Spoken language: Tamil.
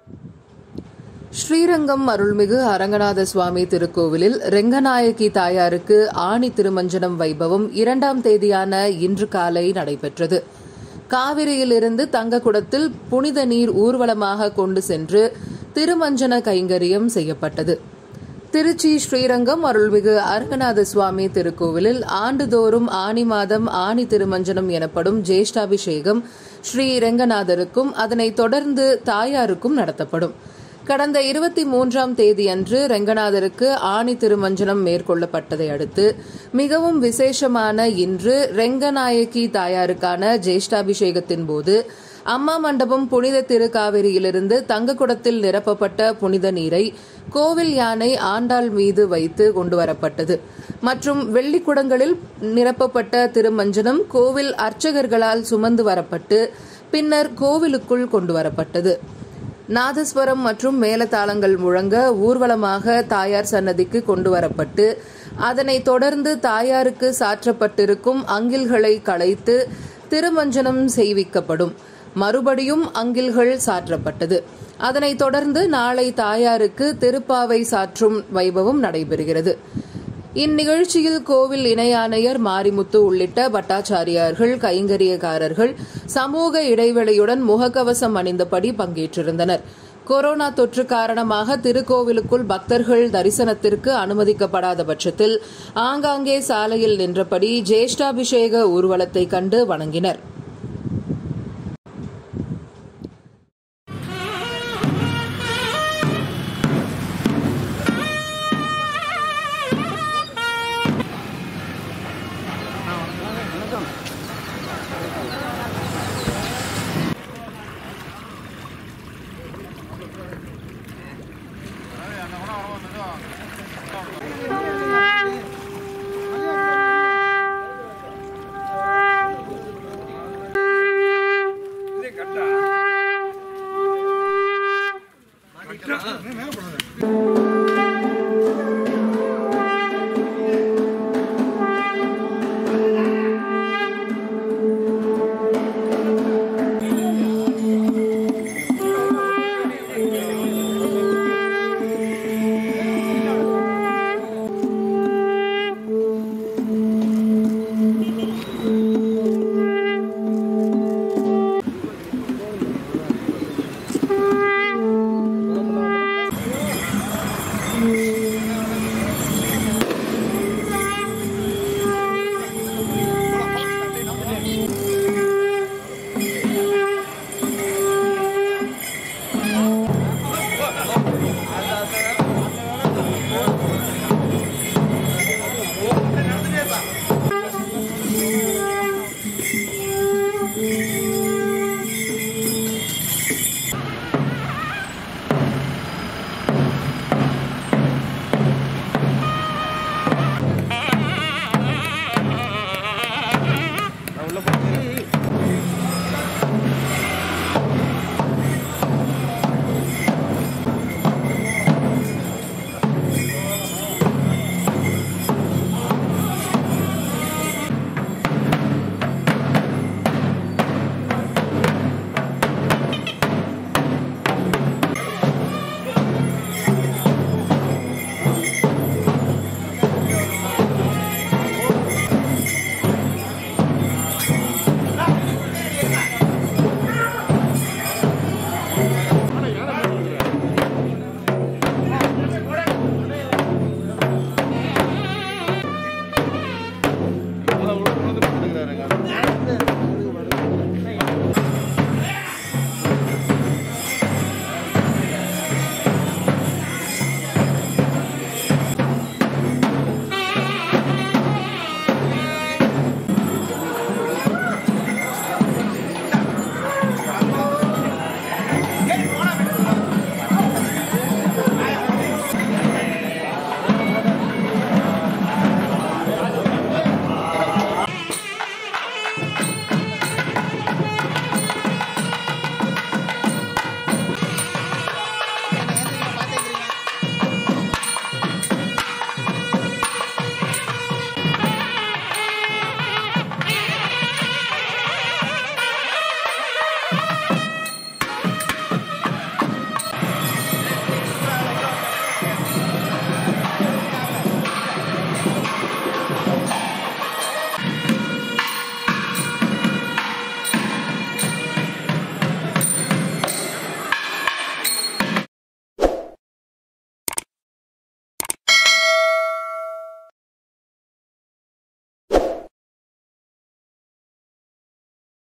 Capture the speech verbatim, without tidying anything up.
ஸ்ரீரங்கம் அருள்மிகு அரங்கநாத சுவாமி திருக்கோவிலில் ரெங்கநாயகி தாயாருக்கு ஆணி திருமஞ்சனம் வைபவம் இரண்டாம் தேதியான இன்று காலை நடைபெற்றது. காவிரியிலிருந்து தங்கக்குடத்தில் புனித நீர் ஊர்வலமாக கொண்டு சென்று திருமஞ்சன கைங்கரியம் செய்யப்பட்டது. திருச்சி ஸ்ரீரங்கம் அருள்மிகு அரங்கநாத சுவாமி திருக்கோவிலில் ஆண்டுதோறும் ஆனி மாதம் ஆணி திருமஞ்சனம் எனப்படும் ஜ்யேஷ்டாபிஷேகம் ஸ்ரீ ரெங்கநாதருக்கும் அதனைத் தொடர்ந்து தாயாருக்கும் நடத்தப்படும். கடந்த இருபத்தி மூன்றாம் தேதியன்று ரெங்கநாதருக்கு ஆணி திருமஞ்சனம் மேற்கொள்ளப்பட்டதை அடுத்து மிகவும் விசேஷமான இன்று ரெங்கநாயகி தாயாருக்கான ஜ்யேஷ்டாபிஷேகத்தின் போது அம்மா மண்டபம் புனித திருக்காவிரியிலிருந்து தங்கக்குடத்தில் நிரப்பப்பட்ட புனித நீரை கோவில் யானை ஆண்டாள் மீது வைத்து கொண்டுவரப்பட்டது மற்றும் வெள்ளிக்குடங்களில் நிரப்பப்பட்ட திருமஞ்சனம் கோவில் அர்ச்சகர்களால் சுமந்து வரப்பட்டு பின்னர் கோவிலுக்குள் கொண்டுவரப்பட்டது. நாதஸ்வரம் மற்றும் மேலதாளங்கள் முழங்க ஊர்வலமாக தாயார் சன்னதிக்கு கொண்டுவரப்பட்டு அதனைத் தொடர்ந்து தாயாருக்கு சாற்றப்பட்டிருக்கும் அங்கில்களை களைத்து திருமஞ்சனம் செய்விக்கப்படும். மறுபடியும் அங்கில்கள் சாற்றப்பட்டது. அதனைத் தொடர்ந்து நாளை தாயாருக்கு திருப்பாவை சாற்றும் வைபவம் நடைபெறுகிறது. இந்நிகழ்ச்சியில் கோவில் இணை ஆணையர் மாரிமுத்து உள்ளிட்ட பட்டாச்சாரியார்கள், கைங்கரியக்காரர்கள் சமூக இடைவெளியுடன் முகக்கவசம் அணிந்தபடி பங்கேற்றிருந்தனர். கொரோனா தொற்று காரணமாக திருக்கோவிலுக்குள் பக்தர்கள் தரிசனத்திற்கு அனுமதிக்கப்படாத பட்சத்தில் ஆங்காங்கே சாலையில் நின்றபடி ஜ்யேஷ்டாபிஷேக ஊர்வலத்தை கண்டு வணங்கினர். Thank you.